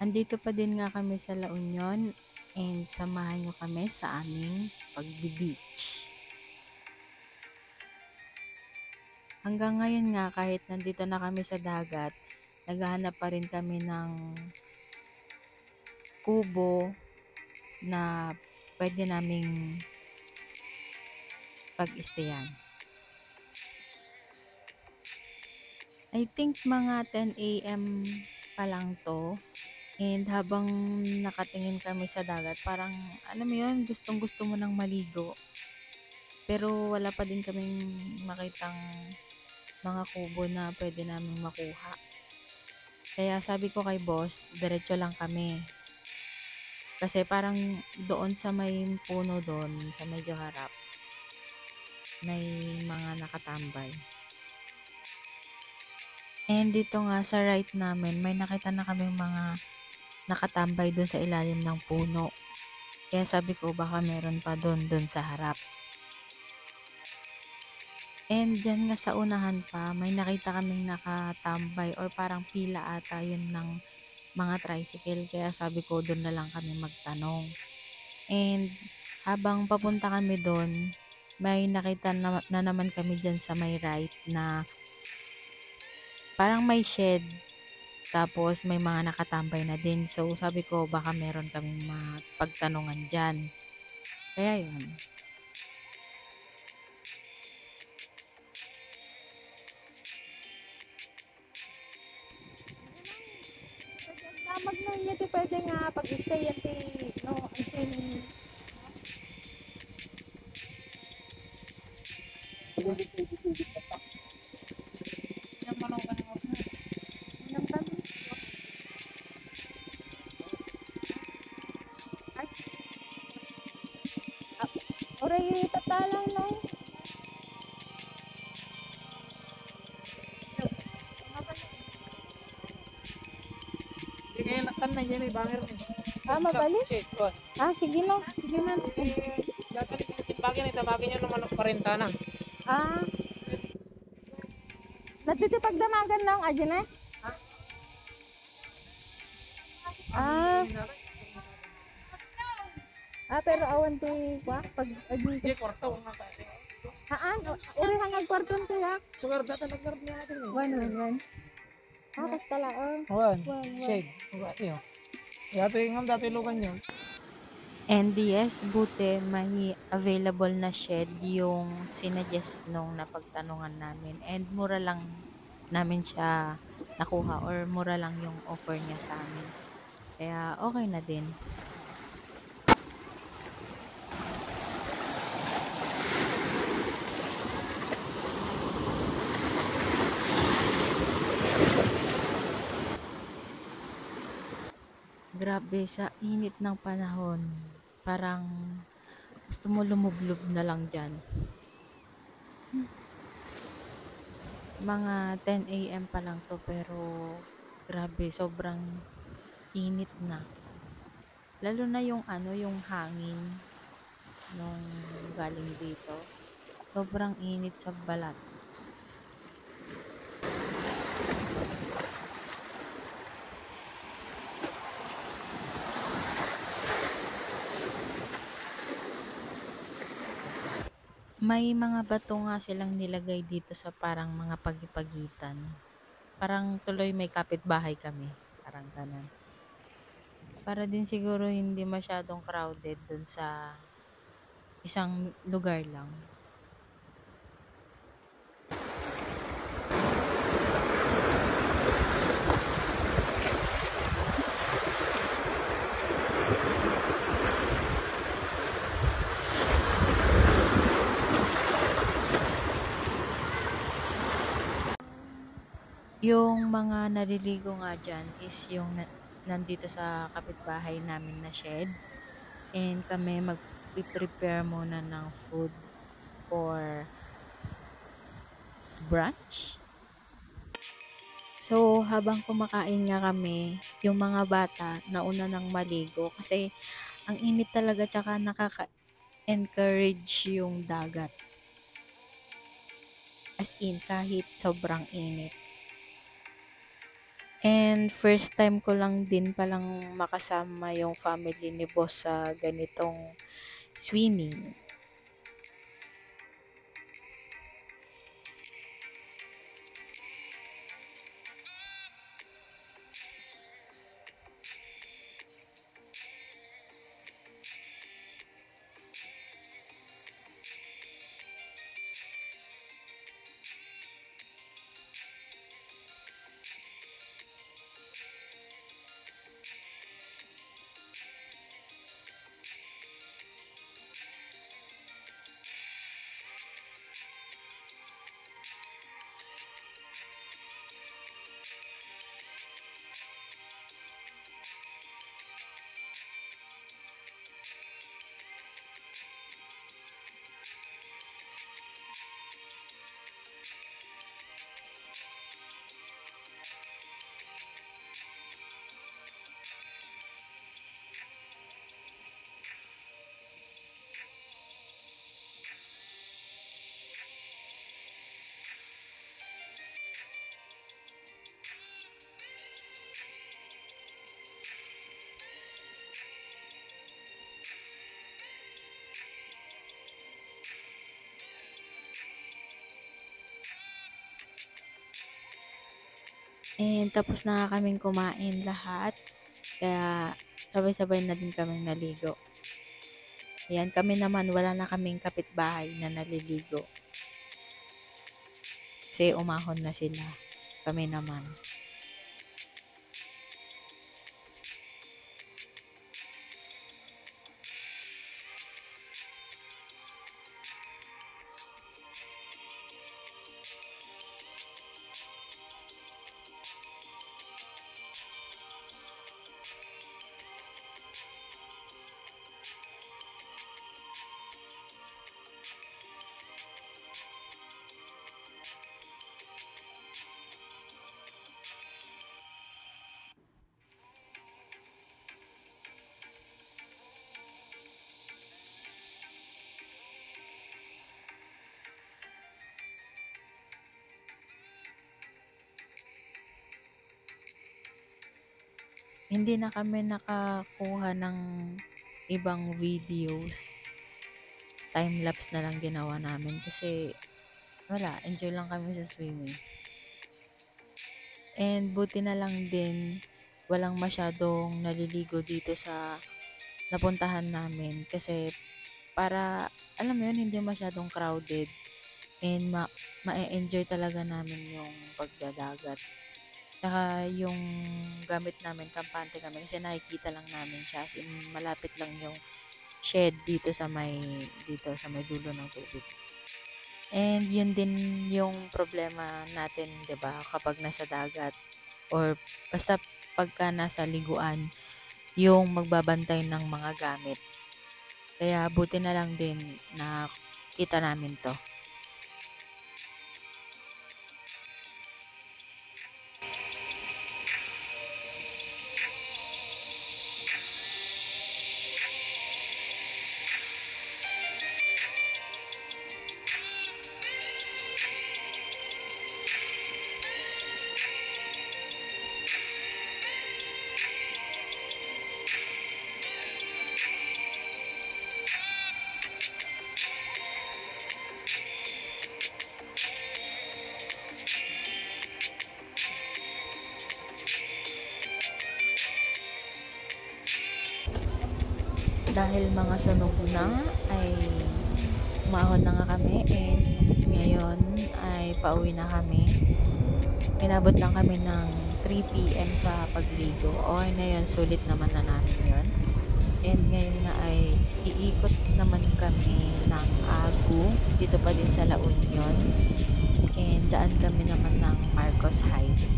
Andito pa din nga kami sa La Union and samahan nyo kami sa aming pagbi-beach. Hanggang ngayon nga kahit nandito na kami sa dagat, naghahanap pa rin kami ng kubo na pwede naming pag-stayan. I think mga 10 a.m. pa lang to. And habang nakatingin kami sa dagat, parang, alam mo yun, gustong gusto mo nang maligo. Pero wala pa din kaming makitang mga kubo na pwede namin makuha. Kaya sabi ko kay boss, diretso lang kami. Kasi parang doon sa may puno doon, sa medyo harap, may mga nakatambay. And dito nga sa right namin, may nakita na kaming mga nakatambay doon sa ilalim ng puno. Kaya sabi ko baka meron pa doon sa harap. And dyan nga sa unahan pa, may nakita kaming nakatambay or parang pila ata yun ng mga tricycle. Kaya sabi ko doon na lang kami magtanong. And habang papunta kami doon, may nakita na naman kami dyan sa may right na parang may shed. Tapos may mga nakatambay na din. So sabi ko baka meron kaming mapagtanungan dyan. Kaya yun. Damag no niya ti pwede nga pag-stay yan ti no until yung manong ka ng usa. Unang kami. Ay, oray tatalang no. Hindi kaya naktan na yan eh, banger na. Mabali? Shit, boss. Sige no. Sige na. Dapat itibagin, itabagin nyo naman ng 40 na. Ah, natitipagdamagan lang adyan eh. Ah, pero awan ti kwa pag Hindi, kwarto. haan, uri hang nagkwarton ti ya. Sugar data nagkaroon niya natin eh. One. Kastala One. One. Shade. Bugati oh. Yato yung dati lukan yun. And yes, buti may available na shed yung sinuggest nung napagtanungan namin. And mura lang namin siya nakuha or mura lang yung offer niya sa amin. Kaya okay na din. Grabe, sa init ng panahon, parang gusto mo lumublob na lang dyan. Mga 10 a.m. pa lang to pero grabe, sobrang init na. Lalo na yung yung hangin nung galing dito. Sobrang init sa balat. May mga bato nga silang nilagay dito sa parang mga pagipagitan. Parang tuloy may kapitbahay kami. Parang ganun. Para din siguro hindi masyadong crowded dun sa isang lugar lang. Yung mga naliligo nga dyan is yung nandito sa kapitbahay namin na shed. And kami mag-prepare muna ng food for brunch. So, habang kumakain nga kami, yung mga bata nauna nang maligo kasi ang init talaga tsaka nakaka-encourage yung dagat. As in, kahit sobrang init. And first time ko lang din palang makasama yung family ni boss sa ganitong swimming. And tapos na nga kaming kumain lahat. Kaya sabay-sabay na din kaming naligo. Ayan, kami naman wala na kaming kapitbahay na naliligo. Kasi umahon na sila. Kami naman. Hindi na kami nakakuha ng ibang videos. Time-lapse na lang ginawa namin kasi wala, enjoy lang kami sa swimming. And buti na lang din walang masyadong naliligo dito sa napuntahan namin kasi para alam mo yun, hindi masyadong crowded and ma-enjoy talaga namin yung pagdadagat. Tsaka yung gamit namin, kampante kami kasi nakikita lang namin siya. As in, malapit lang yung shed dito sa may dulo ng tubig. And yun din yung problema natin, 'di ba? Kapag nasa dagat or basta pagka nasa liguan, yung magbabantay ng mga gamit. Kaya buti na lang din na kita namin 'to. Dahil mga sunog na ay umahon na nga kami and ngayon ay pauwi na kami. Inabot lang kami ng 3 p.m. sa pagligo. Okay na yun, sulit naman na namin yun. And ngayon nga ay iikot naman kami ng Agu, dito pa din sa La Union. And daan kami naman ng Marcos Highway.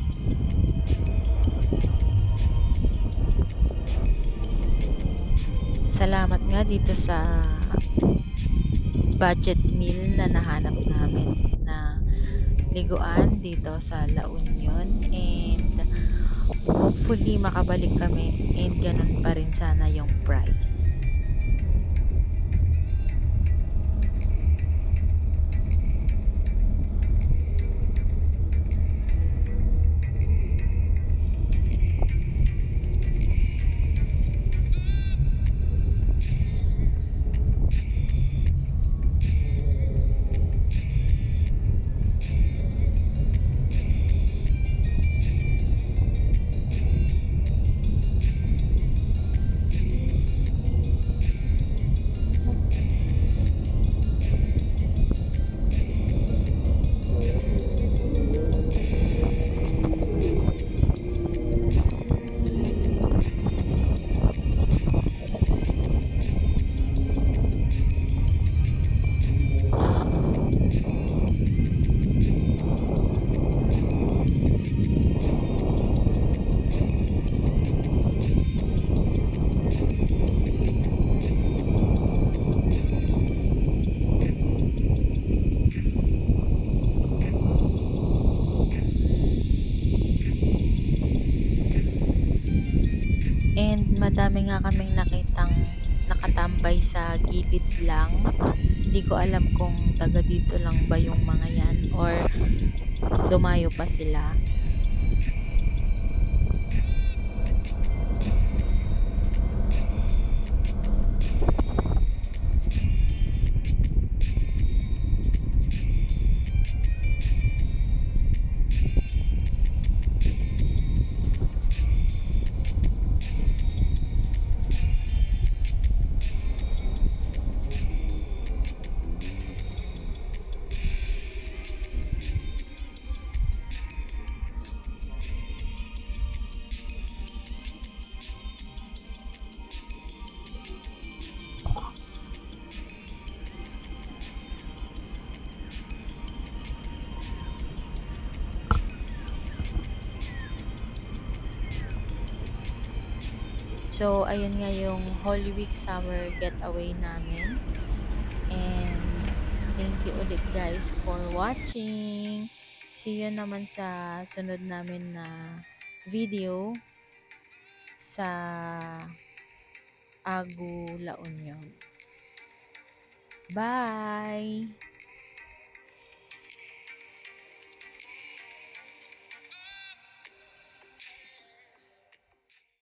Salamat nga dito sa budget meal na nahanap namin na liguan dito sa La Union and hopefully makabalik kami and ganun pa rin sana yung price. madami nga kaming nakitang nakatambay sa gilid lang. Hindi ko alam kung taga dito lang ba yung mga yan or dumayo pa sila. So, ayun nga yung Holy Week Summer getaway namin. And thank you ulit guys for watching. See you naman sa sunod namin na video sa Agu, La Union. Bye!